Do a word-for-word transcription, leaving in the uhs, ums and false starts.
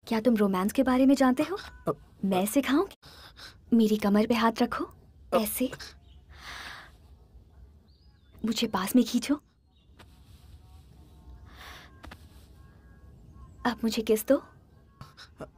क्या तुम रोमांस के बारे में जानते हो? मैं सिखाऊं? मेरी कमर पे हाथ रखो, ऐसे। मुझे पास में खींचो। अब मुझे किस दो।